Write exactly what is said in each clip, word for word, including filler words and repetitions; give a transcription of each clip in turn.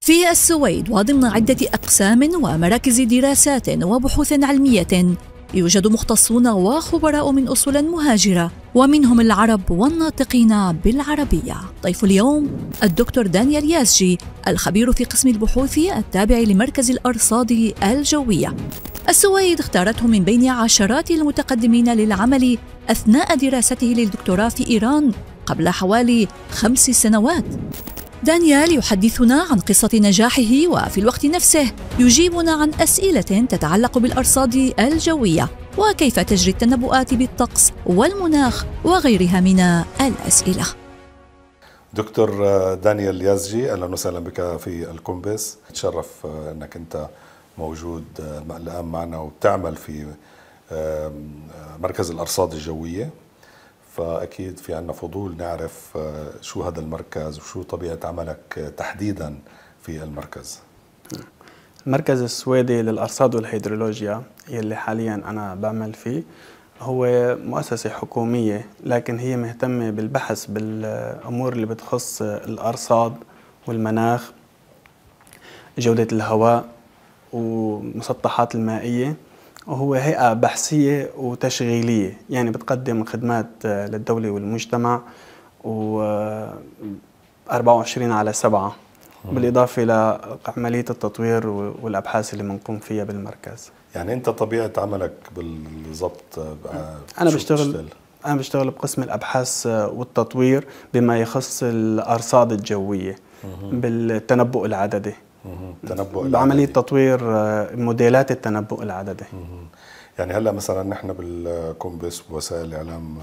في السويد وضمن عدة أقسام ومراكز دراسات وبحوث علمية يوجد مختصون وخبراء من أصول مهاجرة ومنهم العرب والناطقين بالعربية. ضيف اليوم الدكتور دانيال يازجي الخبير في قسم البحوث التابع لمركز الأرصاد الجوية. السويد اختارته من بين عشرات المتقدمين للعمل أثناء دراسته للدكتوراه في إيران قبل حوالي خمس سنوات. دانيال يحدثنا عن قصة نجاحه وفي الوقت نفسه يجيبنا عن أسئلة تتعلق بالأرصاد الجوية وكيف تجري التنبؤات بالطقس والمناخ وغيرها من الأسئلة. دكتور دانيال يازجي، أهلا وسهلا بك في الكومباس. تشرف أنك أنت موجود الآن معنا وبتعمل في مركز الأرصاد الجوية، فأكيد في عنا فضول نعرف شو هذا المركز وشو طبيعة عملك تحديدا في المركز. المركز السويدي للأرصاد والهيدرولوجيا يلي حاليا أنا بعمل فيه هو مؤسسة حكومية، لكن هي مهتمة بالبحث بالأمور اللي بتخص الأرصاد والمناخ، جودة الهواء ومسطحات المائية، وهو هيئة بحثية وتشغيلية، يعني بتقدم خدمات للدولة والمجتمع و أربعة وعشرين على سبعة، بالإضافة لعملية التطوير والأبحاث اللي بنقوم فيها بالمركز. يعني أنت طبيعة عملك بالضبط؟ أنا بشتغل أنا بشتغل بقسم الأبحاث والتطوير بما يخص الأرصاد الجوية بالتنبؤ العددي، بعملية تطوير موديلات التنبؤ العددي. يعني هلا مثلا نحن بالكومباس ووسائل الاعلام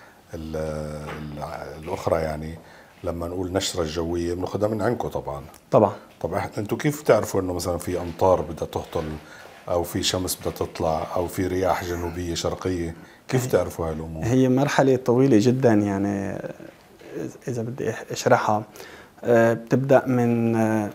الاخرى، يعني لما نقول نشره الجويه بناخذها من عندكم طبعا. طبعا طبعا انتم كيف بتعرفوا انه مثلا في امطار بدها تهطل او في شمس بدها تطلع او في رياح جنوبيه شرقيه؟ كيف تعرفوا هالامور؟ هي مرحله طويله جدا، يعني اذا بدي اشرحها بتبدا من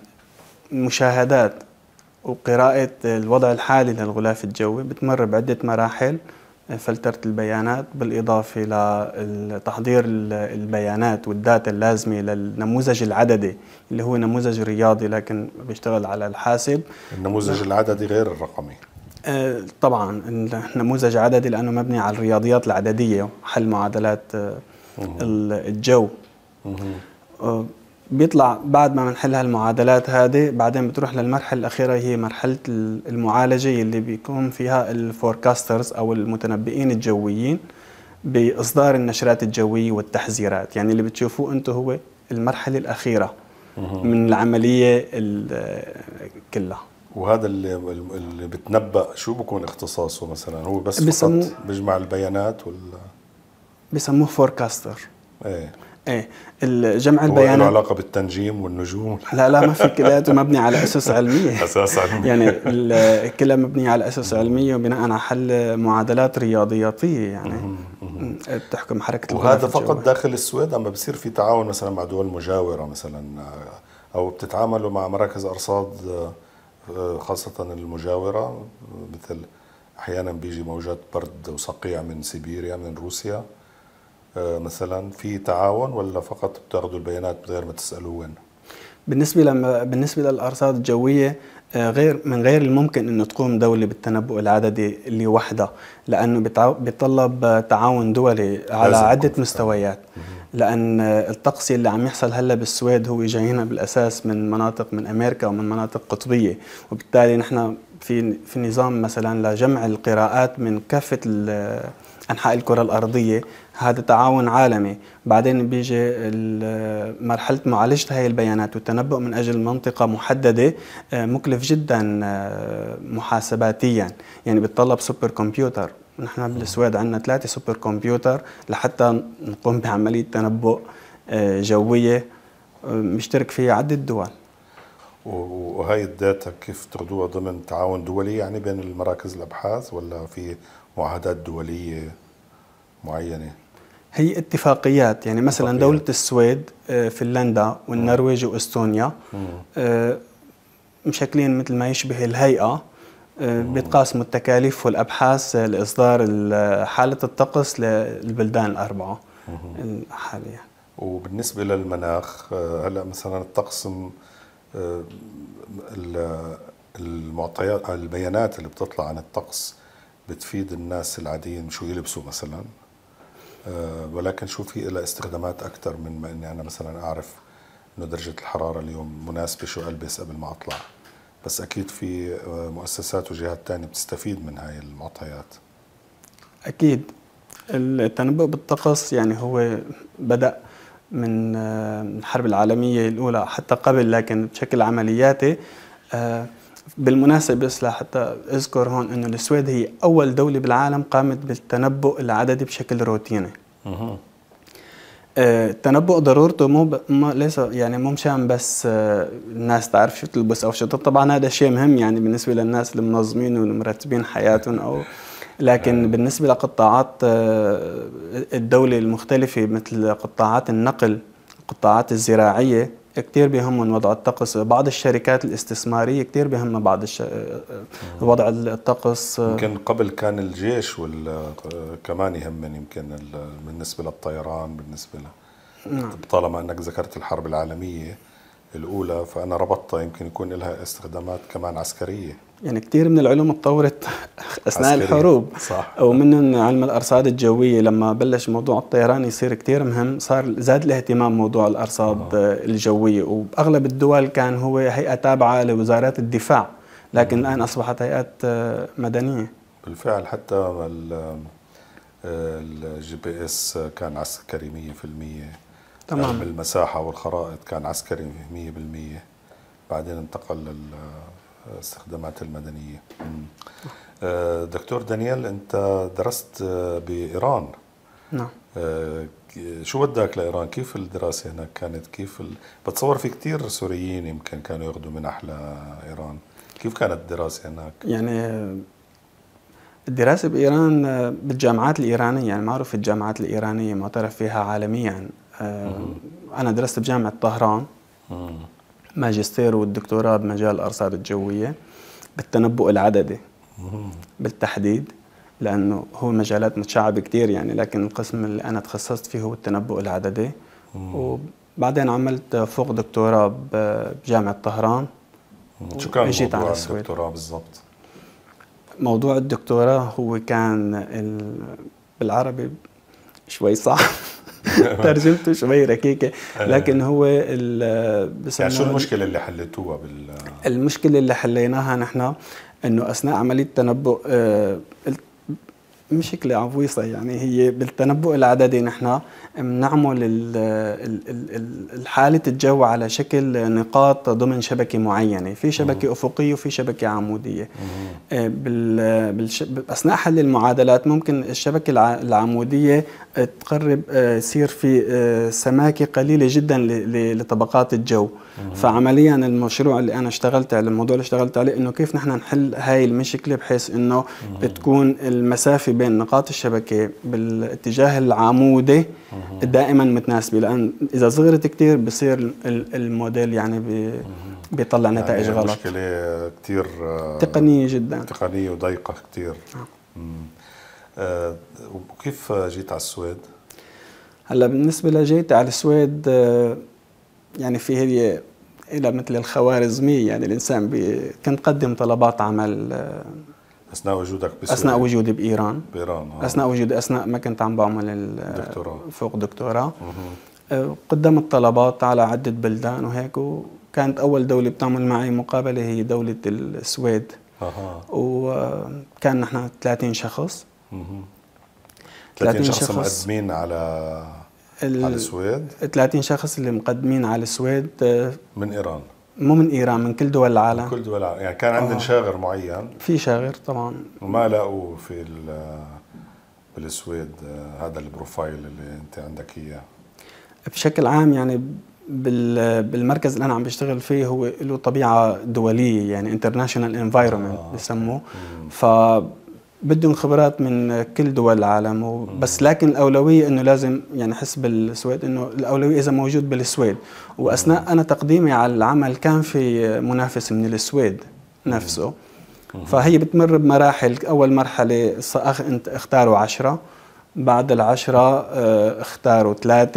مشاهدات وقراءة الوضع الحالي للغلاف الجوي، بتمر بعدة مراحل، فلترة البيانات بالإضافة لتحضير البيانات والداتا اللازمة للنموذج العددي اللي هو نموذج رياضي لكن بيشتغل على الحاسب. النموذج العددي غير الرقمي؟ آه طبعا النموذج عددي لأنه مبني على الرياضيات العددية وحل معادلات آه الجو. آه بيطلع بعد ما بنحل هالمعادلات هذه، بعدين بتروح للمرحله الاخيره هي مرحله المعالجه اللي بيكون فيها الفوركاسترز او المتنبئين الجويين باصدار النشرات الجويه والتحذيرات. يعني اللي بتشوفوه انتم هو المرحله الاخيره من العمليه كلها. وهذا اللي اللي بتنبأ شو بكون اختصاصه مثلا؟ هو بس فقط بيجمع البيانات ولا بسموه فوركاستر؟ ايه ايه الجمع البيانات له علاقه بالتنجيم والنجوم؟ لا لا ما في، كلياته مبني على اسس علميه. اساس علميه يعني كلها مبنيه على اسس علميه وبناء على حل معادلات رياضياتيه، يعني بتحكم حركه الغلاف وهذا الجوي. فقط داخل السويد؟ اما بصير في تعاون مثلا مع دول مجاوره مثلا، او بتتعاملوا مع مراكز ارصاد خاصه المجاوره؟ مثل احيانا بيجي موجات برد وصقيع من سيبيريا من روسيا مثلا، في تعاون ولا فقط بتاخذوا البيانات من غير ما تسالوا وين؟ بالنسبه لما بالنسبه للارصاد الجويه غير من غير الممكن انه تقوم دوله بالتنبؤ العددي لوحدها، لانه بيتطلب تعاون دولي على عده مستويات. لان الطقس اللي عم يحصل هلا بالسويد هو جاينا بالاساس من مناطق من امريكا ومن مناطق قطبيه، وبالتالي نحن في في نظام مثلا لجمع القراءات من كافه أنحاء الكرة الأرضية. هذا تعاون عالمي. بعدين بيجي مرحلة معالجة هاي البيانات والتنبؤ من أجل منطقة محددة مكلف جدا محاسباتيا، يعني بيتطلب سوبر كمبيوتر. نحن بالسويد عندنا ثلاثة سوبر كمبيوتر لحتى نقوم بعملية تنبؤ جوية مشترك فيها عدة دول. وهي الداتا كيف تاخذوها ضمن تعاون دولي يعني بين المراكز الأبحاث، ولا في معاهدات دولية معينة؟ هي اتفاقيات، يعني مثلا اتفاقيات. دولة السويد، فنلندا والنرويج واستونيا مشكلين مثل ما يشبه الهيئة، بيتقاسموا التكاليف والأبحاث لإصدار حالة الطقس للبلدان الأربعة حاليا. وبالنسبة للمناخ هلا مثلا الطقس المعطيات البيانات اللي بتطلع عن الطقس بتفيد الناس العاديين شو يلبسوا مثلا، ولكن شو في لها استخدامات أكثر من ما إني أنا مثلا أعرف إنه درجة الحرارة اليوم مناسبة شو ألبس قبل ما أطلع. بس أكيد في مؤسسات وجهات تانية بتستفيد من هاي المعطيات. أكيد التنبؤ بالطقس يعني هو بدأ من الحرب العالمية الأولى حتى قبل، لكن بشكل عملياتي. بالمناسبة بس لحتى أذكر هون إنه السويد هي أول دولة بالعالم قامت بالتنبؤ العددي بشكل روتيني. التنبؤ ضرورته مو ب... ما ليس يعني مو مشان بس الناس تعرف شو تلبس او شو. طبعا هذا شيء مهم يعني بالنسبه للناس المنظمين والمرتبين حياتهم، او لكن بالنسبه لقطاعات الدوله المختلفه مثل قطاعات النقل، القطاعات الزراعيه، كثير بيهمهم وضع الطقس. بعض الشركات الاستثماريه كثير بيهمها بعض الش... وضع الطقس. يمكن قبل كان الجيش وال... كمان يهمن يمكن بالنسبه للطيران، بالنسبه ل... نعم. طالما انك ذكرت الحرب العالميه الاولى فانا ربطتها يمكن يكون لها استخدامات كمان عسكريه. يعني كثير من العلوم تطورت اثناء عسكرية. الحروب صح. ومنهم علم الارصاد الجويه. لما بلش موضوع الطيران يصير كثير مهم صار زاد الاهتمام موضوع الارصاد آه. الجويه، وباغلب الدول كان هو هيئه تابعه لوزارات الدفاع، لكن الان اصبحت هيئات مدنيه. بالفعل حتى الجي بي اس كان عسكري مية بالمية. تمام. علم المساحه والخرائط كان عسكري مية بالمية، بعدين انتقل لل استخدامات المدنية. دكتور دانيال، أنت درست بإيران. نعم. شو وداك لإيران؟ كيف الدراسة هناك كانت؟ كيف ال... بتصور في كتير سوريين يمكن كانوا ياخذوا منح لإيران. كيف كانت الدراسة هناك؟ يعني الدراسة بإيران بالجامعات الإيرانية، يعني معروف الجامعات الإيرانية معترف فيها عالميا. أنا درست بجامعة طهران ماجستير والدكتوراه بمجال الأرصاد الجوية بالتنبؤ العددي بالتحديد، لأنه هو مجالات متشعبة كتير يعني، لكن القسم اللي أنا تخصصت فيه هو التنبؤ العددي. وبعدين عملت فوق دكتوراه بجامعة طهران. شو كان موضوع الدكتوراه بالضبط؟ موضوع الدكتوراه هو كان ال... بالعربي شوي صعب ترجمته شوي ركيكة، لكن هو يعني شو المشكلة اللي حلتوها بال المشكلة اللي حليناها نحن انه اثناء عملية التنبؤ مشكلة عويصة يعني. هي بالتنبؤ العددي نحن بنعمل حالة الجو على شكل نقاط ضمن شبكة معينة، في شبكة أفقية وفي شبكة عمودية. أثناء حل المعادلات ممكن الشبكة العمودية تقرب يصير في سماكة قليلة جدا لطبقات الجو. فعمليا المشروع اللي أنا اشتغلت على الموضوع اللي اشتغلت عليه إنه كيف نحن نحل هاي المشكلة بحيث إنه تكون المسافة بين نقاط الشبكة بالاتجاه العمودي دائما متناسبة، لأن إذا صغرت كتير بصير الموديل يعني بيطلع نتائج يعني غلط. مشكلة كتير تقنية جدا، تقنية وضيقة كتير. آه. وكيف جيت على السويد؟ هلا بالنسبة لجيت على السويد يعني في هي إلى مثل الخوارزمية، يعني الإنسان كنت قدم طلبات عمل أثناء وجودك بسوريا؟ أثناء وجودي بإيران. بإيران آه. أثناء وجودي أثناء ما كنت عم بعمل الدكتوراه فوق دكتوراه. قدمت طلبات على عدة بلدان وهيك، وكانت أول دولة بتعمل معي مقابلة هي دولة السويد. أها. وكان نحن ثلاثين شخص. ثلاثين شخص مقدمين على على السويد؟ ثلاثين شخص اللي مقدمين على السويد من إيران؟ مو من إيران، من كل دول العالم. من كل دول العالم، يعني كان عندهم آه. شاغر معين؟ في شاغر طبعا. وما لقوا في بالسويد هذا البروفايل اللي أنت عندك إياه؟ بشكل عام يعني بالمركز اللي أنا عم بشتغل فيه هو له طبيعة دولية، يعني international environment آه. بسموه. ف بدهم خبرات من كل دول العالم، بس لكن الأولوية إنه لازم يعني حس بالسويد، إنه الأولوية إذا موجود بالسويد. وأثناء أنا تقديمي على العمل كان في منافس من السويد نفسه، فهي بتمر بمراحل. أول مرحلة اختاروا عشرة، بعد العشرة اختاروا ثلاثة،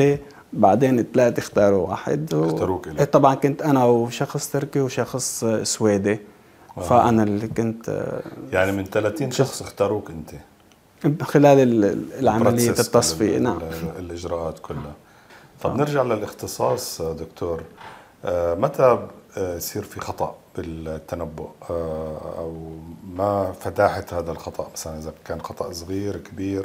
بعدين ثلاثة اختاروا واحد و... اختاروك إلك. طبعا كنت أنا وشخص تركي وشخص سويدي. آه. فأنا اللي كنت يعني من ثلاثين شخص اختاروك أنت خلال العملية التصفية. نعم. الإجراءات كلها. طب آه. نرجع للاختصاص دكتور. آه متى يصير في خطأ بالتنبؤ آه أو ما فتاحة هذا الخطأ، مثلا إذا كان خطأ صغير كبير؟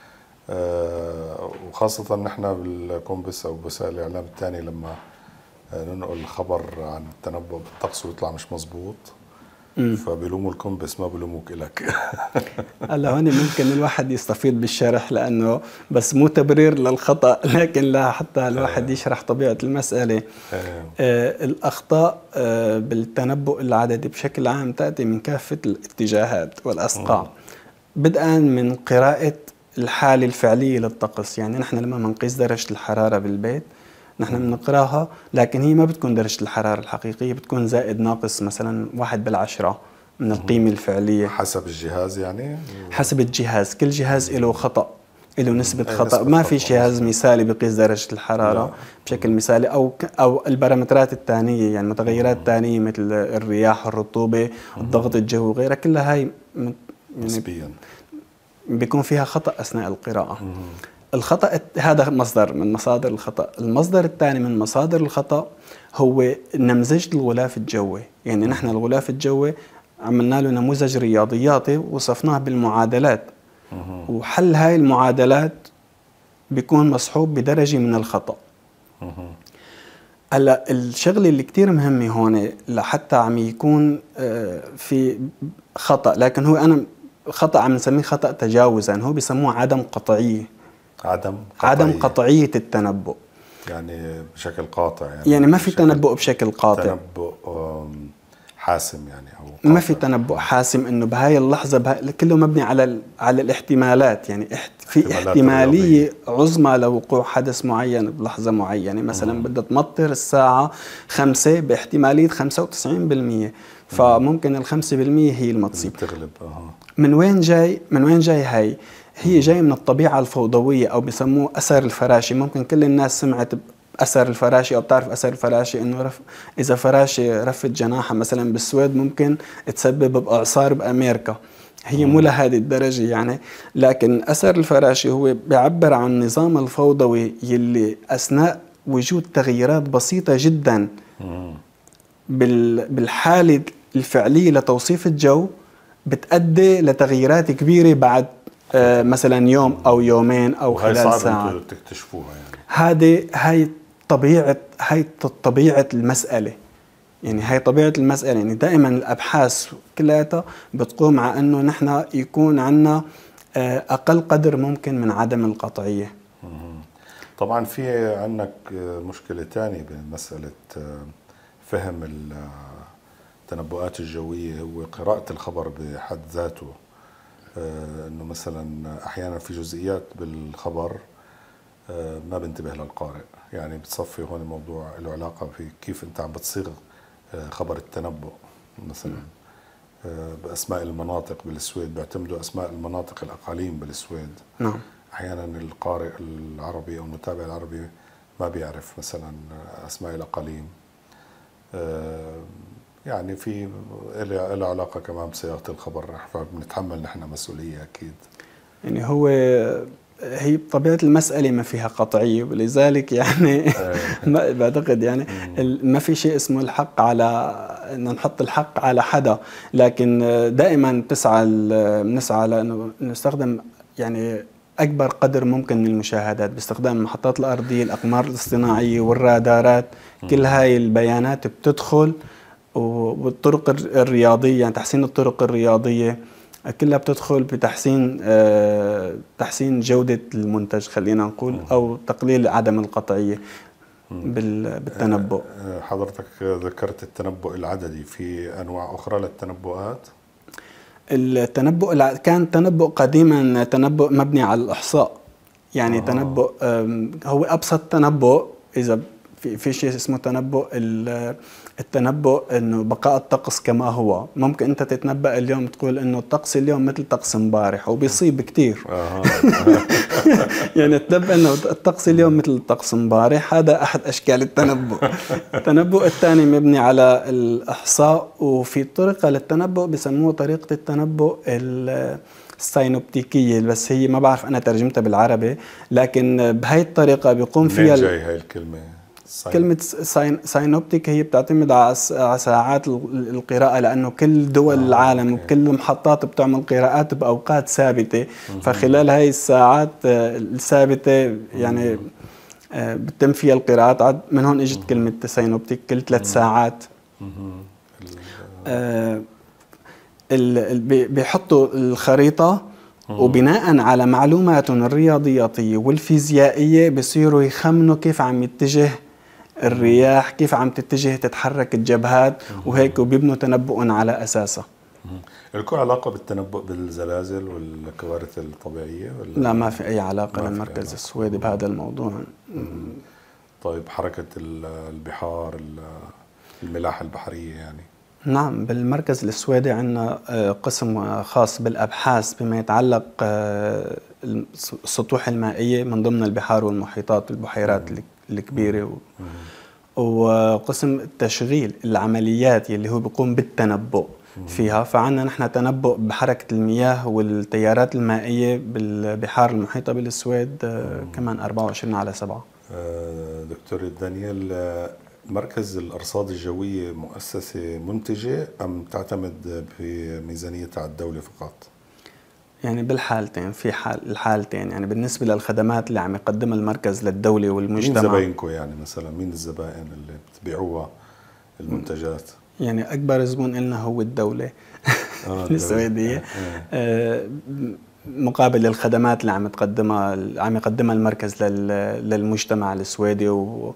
آه وخاصة نحن بالكومبس أو وسائل الإعلام الثاني لما ننقل خبر عن التنبؤ بالطقس ويطلع مش مزبوط فبيلوموا الكومبس، ما بيلوموك إلك. هلا هون ممكن الواحد يستفيد بالشرح لأنه بس مو تبرير للخطأ، لكن لا حتى الواحد يشرح طبيعة المسألة. آه الأخطاء آه بالتنبؤ العددي بشكل عام تأتي من كافة الاتجاهات والأصقاع، بدءا من قراءة الحالة الفعلية للطقس. يعني نحن لما بنقيس درجة الحرارة بالبيت نحن بنقراها، لكن هي ما بتكون درجة الحرارة الحقيقية، بتكون زائد ناقص مثلا واحد بالعشرة من القيمة الفعلية حسب الجهاز. يعني حسب الجهاز، كل جهاز له خطأ، له نسبة خطأ. ما في جهاز مثالي بقيس درجة الحرارة لا. بشكل مثالي، أو أو البارامترات الثانية، يعني متغيرات ثانية مثل الرياح، الرطوبة، الضغط الجوي وغيرها، كلها هاي يعني نسبيا بيكون فيها خطأ أثناء القراءة. الخطأ هذا مصدر من مصادر الخطأ. المصدر الثاني من مصادر الخطأ هو نمذجة الغلاف الجوي. يعني نحن الغلاف الجوي عملنا له نموذج رياضياتي وصفناه بالمعادلات، وحل هاي المعادلات بيكون مصحوب بدرجة من الخطأ. هلا الشغله اللي كتير مهمه هون لحتى عم يكون في خطأ، لكن هو انا خطأ عم نسميه خطأ تجاوزا، هو بيسموه عدم قطعيه. عدم قطعية. عدم قطعيه التنبؤ، يعني بشكل قاطع. يعني, يعني ما في تنبؤ بشكل قاطع، تنبؤ حاسم يعني، او قاطع. ما في تنبؤ حاسم انه بهاي اللحظه بهاي، كله مبني على على الاحتمالات. يعني في احتماليه رياضية. عظمى لوقوع حدث معين بلحظه معينه. مثلا بدها تمطر الساعه خمسة باحتماليه خمسة وتسعين بالمئة، فممكن الخمسة بالمئة هي اللي ما تصيب تغلب. أه. من وين جاي؟ من وين جاي هاي؟ هي جاي من الطبيعه الفوضويه، او بسموه اثر الفراشي. ممكن كل الناس سمعت أثر الفراشي أو بتعرف أثر الفراشي، إنه رف... إذا فراشة رفت جناحها مثلا بالسويد ممكن تسبب بإعصار بأمريكا. هي مو لهذه الدرجة يعني، لكن أثر الفراشي هو بيعبر عن النظام الفوضوي يلي أثناء وجود تغييرات بسيطة جدا بال... بالحالة الفعلية لتوصيف الجو بتؤدي لتغييرات كبيرة بعد آه مثلا يوم أو يومين أو خلال ساعة. وهي صعب تكتشفوها يعني. هذه هاي طبيعة هاي طبيعة المسألة. يعني هاي طبيعة المسألة. يعني دائما الأبحاث كلها بتقوم على أنه نحن يكون عنا أقل قدر ممكن من عدم القطعية. طبعا في عندك مشكلة تانية بمسألة فهم التنبؤات الجوية، هو قراءة الخبر بحد ذاته. أنه مثلا أحيانا في جزئيات بالخبر ما بنتبه للقارئ. يعني بتصفي هون الموضوع له علاقة في كيف أنت عم بتصيغ خبر التنبؤ. مثلا بأسماء المناطق بالسويد، بيعتمدوا أسماء المناطق الأقاليم بالسويد. نعم. أحيانا القارئ العربي أو المتابع العربي ما بيعرف مثلا أسماء الأقاليم. يعني في له علاقة كمان بصياغة الخبر، فبنتحمل نحن مسؤولية أكيد. يعني هو هي طبيعة المسألة ما فيها قطعية، ولذلك يعني ما بعتقد يعني ما في شيء اسمه الحق على أن نحط الحق على حدا، لكن دائما بتسعى بنسعى لأنه نستخدم يعني أكبر قدر ممكن من المشاهدات باستخدام المحطات الأرضية، الأقمار الاصطناعية والرادارات. كل هاي البيانات بتدخل، والطرق الرياضية يعني تحسين الطرق الرياضية كلها بتدخل بتحسين آه تحسين جودة المنتج خلينا نقول، أو تقليل عدم القطعية بالتنبؤ. حضرتك ذكرت التنبؤ العددي، في أنواع أخرى للتنبؤات؟ التنبؤ كان تنبؤ قديما تنبؤ مبني على الإحصاء. يعني آه. تنبؤ هو أبسط تنبؤ إذا في في شيء اسمه تنبؤ التنبؤ، انه بقاء الطقس كما هو. ممكن انت تتنبأ اليوم تقول انه الطقس اليوم مثل طقس امبارح، وبيصيب كثير. يعني تنبأ انه الطقس اليوم مثل الطقس امبارح، هذا احد اشكال التنبؤ. التنبؤ الثاني مبني على الاحصاء، وفي طريقه للتنبؤ بسموه طريقه التنبؤ الساينوبتيكيه، بس هي ما بعرف انا ترجمتها بالعربي، لكن بهي الطريقه بيقوم فيها. منين جاي هاي الكلمه؟ كلمة ساينوبتيك هي بتعتمد على ساعات القراءة، لأنه كل دول آه العالم وكل المحطات بتعمل قراءات بأوقات ثابتة، فخلال هاي الساعات الثابتة يعني بتتم فيها القراءات. من هون اجت كلمة ساينوبتيك، كل ثلاث ساعات. آه بيحطوا الخريطة، وبناء على معلوماتهم الرياضياتية والفيزيائية بصيروا يخمنوا كيف عم يتجه الرياح، كيف عم تتجه تتحرك الجبهات، وهيك وبيبنوا تنبؤهم على أساسها. لكم علاقة بالتنبؤ بالزلازل والكوارث الطبيعية ولا؟ لا، ما في أي علاقة للمركز السويدي بهذا الموضوع. طيب حركة البحار، الملاحة البحرية يعني؟ نعم، بالمركز السويدي عندنا قسم خاص بالأبحاث بما يتعلق السطوح المائية من ضمن البحار والمحيطات والبحيرات الكبيرة، وقسم التشغيل العمليات اللي هو بيقوم بالتنبؤ فيها. فعنا نحن تنبؤ بحركة المياه والتيارات المائية بالبحار المحيطة بالسويد كمان أربعة وعشرين على سبعة. دكتور دانيال، مركز الأرصاد الجوية مؤسسة منتجة أم تعتمد بميزانية على الدولة فقط؟ يعني بالحالتين، في حال الحالتين. يعني بالنسبة للخدمات اللي عم يقدمها المركز للدولة والمجتمع. مين زباينكم يعني مثلا؟ مين الزبائن اللي بتبيعوها المنتجات؟ يعني أكبر زبون لنا هو الدولة السويدية، آه مقابل الخدمات اللي عم تقدمها عم يقدمها المركز للمجتمع السويدي و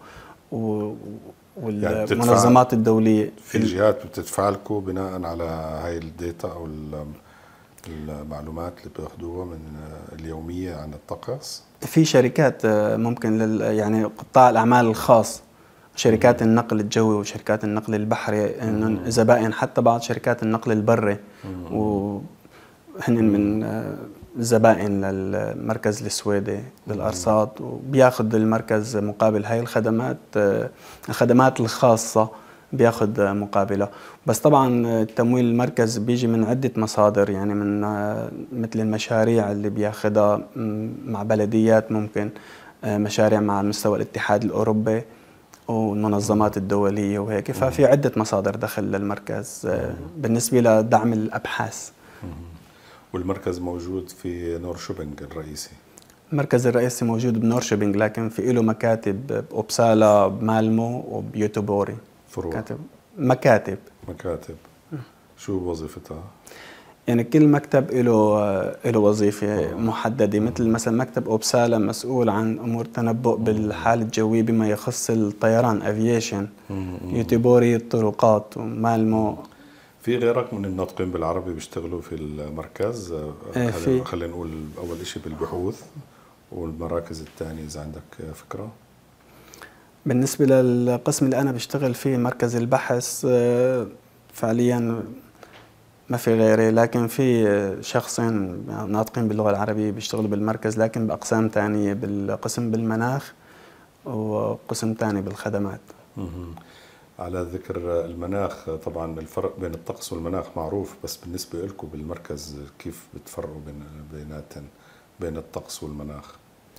والمنظمات يعني الدولية. في جهات بتدفع لكم بناء على هاي الداتا أو المعلومات اللي بتاخذوها من اليومية عن الطقس؟ في شركات ممكن لل يعني قطاع الأعمال الخاص، شركات النقل الجوي وشركات النقل البحري، زبائن حتى بعض شركات النقل البري، وهن من زبائن للمركز السويدي للأرصاد، وبياخذ المركز مقابل هاي الخدمات، الخدمات الخاصة بياخذ مقابله. بس طبعا التمويل المركز بيجي من عدة مصادر، يعني من مثل المشاريع اللي بياخذها مع بلديات، ممكن مشاريع مع مستوى الاتحاد الأوروبي والمنظمات الدولية وهيك. ففي عدة مصادر دخل للمركز بالنسبة لدعم الأبحاث. والمركز موجود في نورشوبينغ الرئيسي؟ المركز الرئيسي موجود بنورشوبينغ، لكن في له مكاتب بأوبسالا، بمالمو، وبيوتوبوري. فروع؟ مكاتب مكاتب مكاتب. شو وظيفتها؟ يعني كل مكتب له له وظيفة محددة. مثل مثلا مكتب أوبسالا مسؤول عن أمور تنبؤ بالحالة الجوية بما يخص الطيران أفييشن، يوتوبوري الطرقات، ومالمو. في غيرك من الناطقين بالعربي بيشتغلوا في المركز؟ في خلينا نقول أول شيء بالبحوث، والمراكز الثانية إذا عندك فكرة. بالنسبة للقسم اللي أنا بشتغل فيه مركز البحث، فعليا ما في غيري، لكن في شخصين ناطقين باللغة العربية بيشتغلوا بالمركز، لكن بأقسام تانية، بالقسم بالمناخ وقسم تاني بالخدمات. على ذكر المناخ، طبعا الفرق بين الطقس والمناخ معروف، بس بالنسبة لكم بالمركز كيف بتفرقوا بين بيناتن بين الطقس والمناخ؟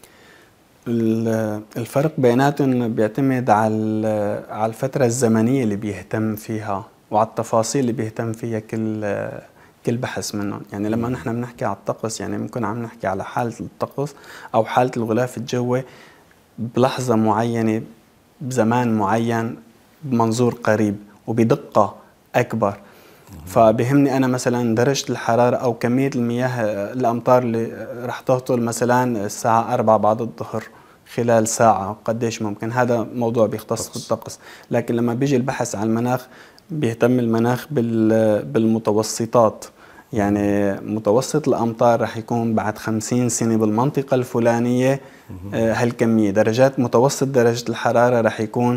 الفرق بيناتهم بيعتمد على على الفترة الزمنية اللي بيهتم فيها وعلى التفاصيل اللي بيهتم فيها كل كل بحث منهم. يعني لما نحن بنحكي على الطقس، يعني ممكن عم نحكي على حالة الطقس أو حالة الغلاف الجوي بلحظة معينة بزمان معين بمنظور قريب وبدقة أكبر. فبهمني أنا مثلا درجة الحرارة أو كمية المياه الأمطار اللي رح تهطل مثلا الساعة أربعة بعد الظهر خلال ساعة، قديش ممكن. هذا موضوع بيختص بالطقس. لكن لما بيجي البحث عن المناخ بيهتم المناخ بالمتوسطات، يعني متوسط الأمطار رح يكون بعد خمسين سنة بالمنطقة الفلانية هالكمية. درجات متوسط درجة الحرارة رح يكون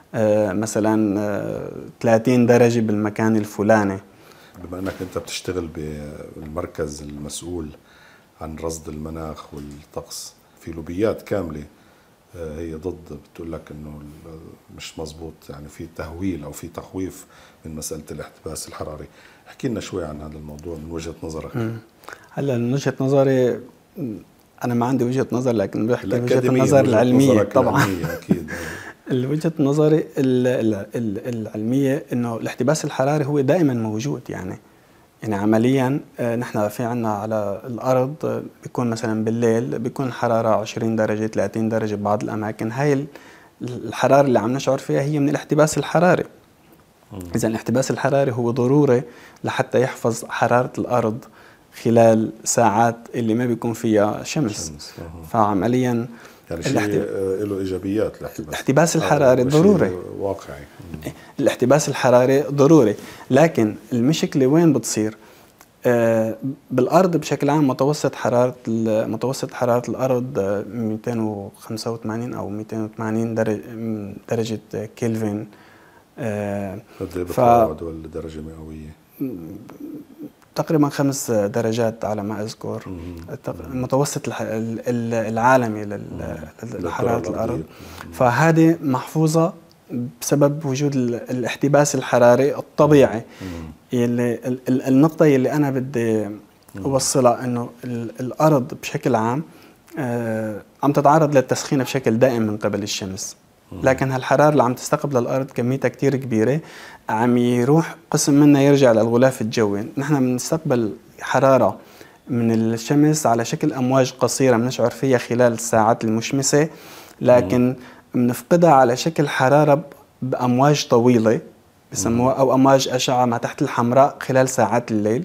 مثلا ثلاثين درجة بالمكان الفلاني. بما أنك أنت بتشتغل بالمركز المسؤول عن رصد المناخ والطقس، في لوبيات كاملة هي ضد، بتقول لك انه مش مزبوط، يعني في تهويل او في تخويف من مساله الاحتباس الحراري. احكي لنا شوي عن هذا الموضوع من وجهه نظرك. مم. هلا من وجهه نظري، انا ما عندي وجهه نظر، لكن بحكي وجهه النظر العلميه طبعا. العلمية اكيد. وجهه نظري العلميه انه الاحتباس الحراري هو دائما موجود. يعني يعني عمليا نحن في عنا على الأرض بيكون مثلا بالليل بيكون الحرارة عشرين درجة ثلاثين درجة ببعض الأماكن. هاي الحرارة اللي عم نشعر فيها هي من الاحتباس الحراري. إذا الاحتباس الحراري هو ضروري لحتى يحفظ حرارة الأرض خلال ساعات اللي ما بيكون فيها شمس. شمس. فعمليا يعني شيء له إيجابيات. الاحتباس, الاحتباس الحراري ضروري واقعي. الاحتباس الحراري ضروري، لكن المشكلة وين بتصير؟ آه بالأرض بشكل عام متوسط حرارة متوسط حرارة الأرض مئتين وخمسة وثمانين أو مئتين وثمانين درجة درجة كلفن. آه قد ايه بتعود والدرجة مئوية؟ تقريبا خمس درجات على ما أذكر. المتوسط العالمي لحرارة الأرض. فهذه محفوظة بسبب وجود الاحتباس الحراري الطبيعي. اللي النقطة اللي أنا بدي أوصلها إنه الأرض بشكل عام عم تتعرض للتسخين بشكل دائم من قبل الشمس، لكن هالحرارة اللي عم تستقبل الأرض كميتها كتير كبيرة، عم يروح قسم منها يرجع للغلاف الجوي. نحن بنستقبل حرارة من الشمس على شكل أمواج قصيرة بنشعر فيها خلال الساعات المشمسة، لكن بنفقدها على شكل حرارة بأمواج طويلة بسموها أو أمواج أشعة ما تحت الحمراء خلال ساعات الليل.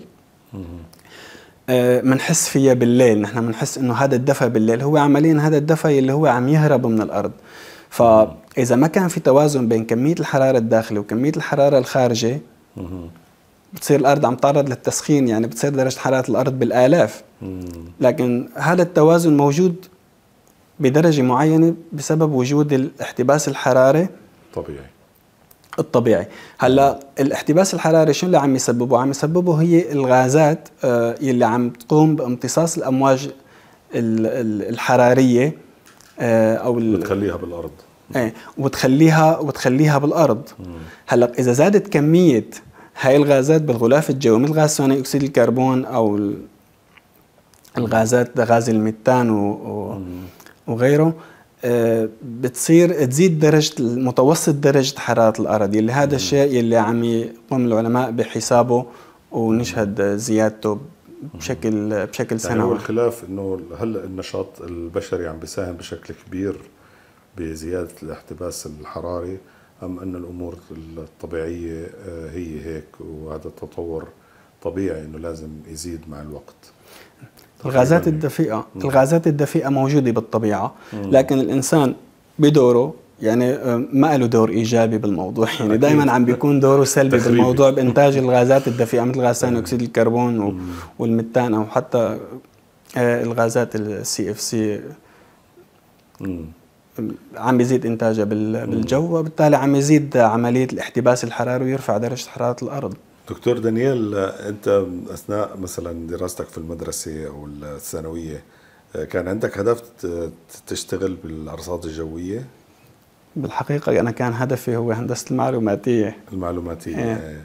بنحس أه فيها بالليل. نحن بنحس إنه هذا الدفء بالليل هو عمليا هذا الدفء اللي هو عم يهرب من الأرض. فإذا ما كان في توازن بين كمية الحرارة الداخلية وكمية الحرارة الخارجة، بتصير الأرض عم تعرض للتسخين، يعني بتصير درجة حرارة الأرض بالآلاف. لكن هذا التوازن موجود بدرجة معينة بسبب وجود الاحتباس الحراري طبيعي الطبيعي. هلا الاحتباس الحراري شو اللي عم يسببه؟ عم يسببه هي الغازات آه اللي عم تقوم بامتصاص الأمواج الحرارية آه أو بتخليها بالأرض. ايه وتخليها وتخليها بالأرض. هلا إذا زادت كمية هاي الغازات بالغلاف الجوي مثل غاز ثاني أكسيد الكربون أو الغازات غاز الميثان و وغيره، آه بتصير تزيد درجة متوسط درجة حرارة الأرض، اللي هذا الشيء اللي عم يقوم العلماء بحسابه ونشهد زيادته بشكل بشكل سنوي. يعني هو الخلاف انه هل النشاط البشري عم بيساهم بشكل كبير بزيادة الاحتباس الحراري، أم أن الأمور الطبيعية هي هيك وهذا التطور طبيعي أنه لازم يزيد مع الوقت؟ الغازات الدفيئة الغازات الدفيئة موجودة بالطبيعة، لكن الإنسان بدوره يعني ما له دور إيجابي بالموضوع، يعني دائما عم بيكون دوره سلبي بالموضوع بإنتاج الغازات الدفيئة مثل غاز ثاني أكسيد الكربون والميثان أو حتى الغازات السي اف سي عم بيزيد إنتاجها بالجو، وبالتالي عم يزيد عملية الاحتباس الحراري ويرفع درجة حرارة الأرض. دكتور دانيال، أنت أثناء مثلا دراستك في المدرسة أو الثانوية كان عندك هدف تشتغل بالأرصاد الجوية؟ بالحقيقة أنا كان هدفي هو هندسة المعلوماتية. المعلوماتية إيه.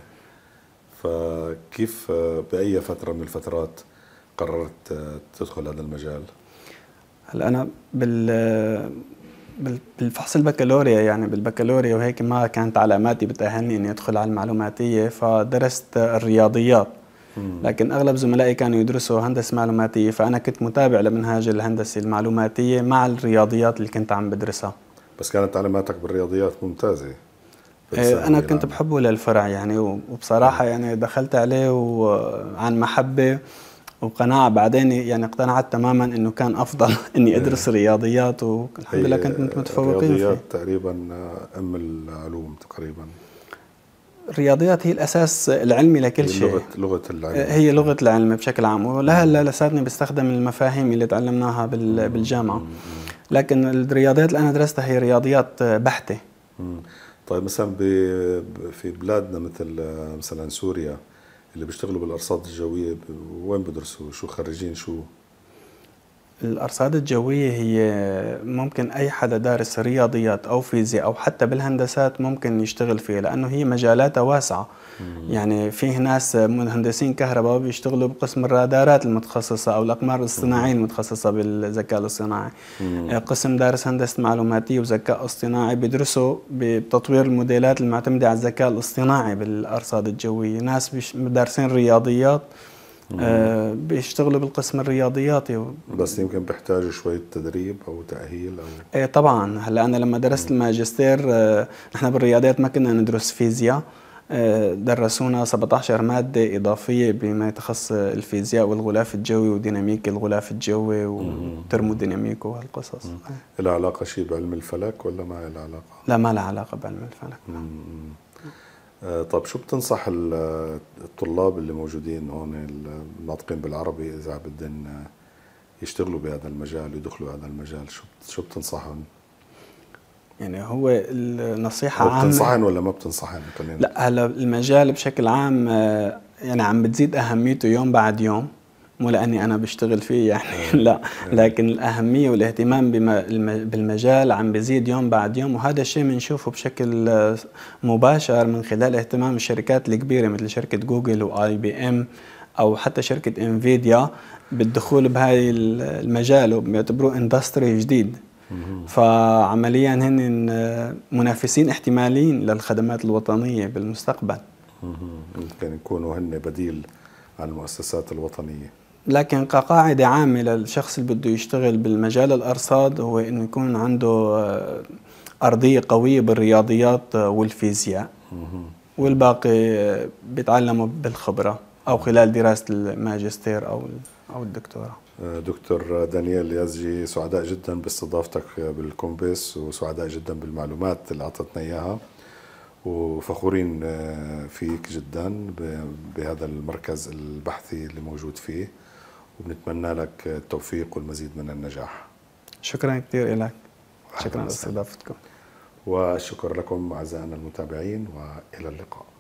فكيف بأي فترة من الفترات قررت تدخل هذا المجال؟ هلا أنا بال بالفحص البكالوريا يعني بالبكالوريا وهيك ما كانت علاماتي بتأهلني إني أدخل على المعلوماتية، فدرست الرياضيات. لكن أغلب زملائي كانوا يدرسوا هندسة معلوماتية، فأنا كنت متابع لمنهاج الهندسة المعلوماتية مع الرياضيات اللي كنت عم بدرسها. بس كانت علاماتك بالرياضيات ممتازة. أنا كنت بحبه للفرع يعني، وبصراحة يعني دخلت عليه وعن محبة وقناعة، بعدين يعني اقتنعت تماما انه كان افضل اني ادرس رياضيات، والحمد لله كنت متفوقين فيه. الرياضيات تقريبا ام العلوم تقريبا. الرياضيات هي الأساس العلمي لكل شيء. لغة لغة العلم. هي لغة العلم بشكل عام، ولها لساتني بستخدم المفاهيم اللي تعلمناها بالجامعة. لكن الرياضيات اللي أنا درستها هي رياضيات بحتة. طيب مثلا في بلادنا مثل مثلا سوريا اللي بيشتغلوا بالأرصاد الجوية وين بدرسوا؟ شو خريجين شو؟ الأرصاد الجوية هي ممكن أي حدا دارس رياضيات أو فيزياء أو حتى بالهندسات ممكن يشتغل فيها، لأنه هي مجالاتها واسعة. مم. يعني فيه ناس مهندسين كهرباء بيشتغلوا بقسم الرادارات المتخصصة أو الأقمار الاصطناعية المتخصصة بالذكاء الاصطناعي. مم. قسم دارس هندسة معلوماتية وذكاء اصطناعي بيدرسوا بتطوير الموديلات المعتمدة على الذكاء الاصطناعي بالأرصاد الجوية. ناس دارسين رياضيات آه بيشتغلوا بالقسم الرياضياتي. بس يمكن بيحتاجوا شوية تدريب أو تأهيل أو ايه طبعا. هلا أنا لما درست الماجستير آه نحن بالرياضيات ما كنا ندرس فيزياء، آه درسونا سبعة عشر مادة إضافية بما يتخص الفيزياء والغلاف الجوي وديناميك الغلاف الجوي وترموديناميك وهالقصص. لها علاقة شيء بعلم الفلك ولا ما لها علاقة؟ لا ما لها علاقة بعلم الفلك. طيب شو بتنصح الطلاب اللي موجودين هون الناطقين بالعربي إذا بدهم يشتغلوا بهذا المجال ويدخلوا بهذا المجال، شو شو بتنصحهم؟ يعني هو النصيحة عامة. بتنصحن ولا ما بتنصحن؟ لا هلا المجال بشكل عام يعني عم بتزيد أهميته يوم بعد يوم، مو لأني أنا بشتغل فيه يعني لا، لكن الأهمية والاهتمام بالمجال عم بيزيد يوم بعد يوم، وهذا الشيء بنشوفه بشكل مباشر من خلال اهتمام الشركات الكبيرة مثل شركة جوجل وآي بي إم أو حتى شركة انفيديا بالدخول بهاي المجال وبيعتبروه اندستري جديد. فعمليا هن منافسين احتماليين للخدمات الوطنية بالمستقبل. ممكن يكونوا هن بديل عن المؤسسات الوطنية. لكن كقاعدة عامة للشخص اللي بده يشتغل بالمجال الأرصاد هو إنه يكون عنده أرضية قوية بالرياضيات والفيزياء، والباقي بيتعلموا بالخبرة أو خلال دراسة الماجستير أو أو الدكتوراه. دكتور دانيال يازجي، سعداء جدا باستضافتك بالكومبس وسعداء جدا بالمعلومات اللي أعطتنا إياها، وفخورين فيك جدا بهذا المركز البحثي اللي موجود فيه، وبنتمنى لك التوفيق والمزيد من النجاح. شكرا كثير لك. شكرا لاستضافتكم. والشكر لكم أعزائنا المتابعين، وإلى اللقاء.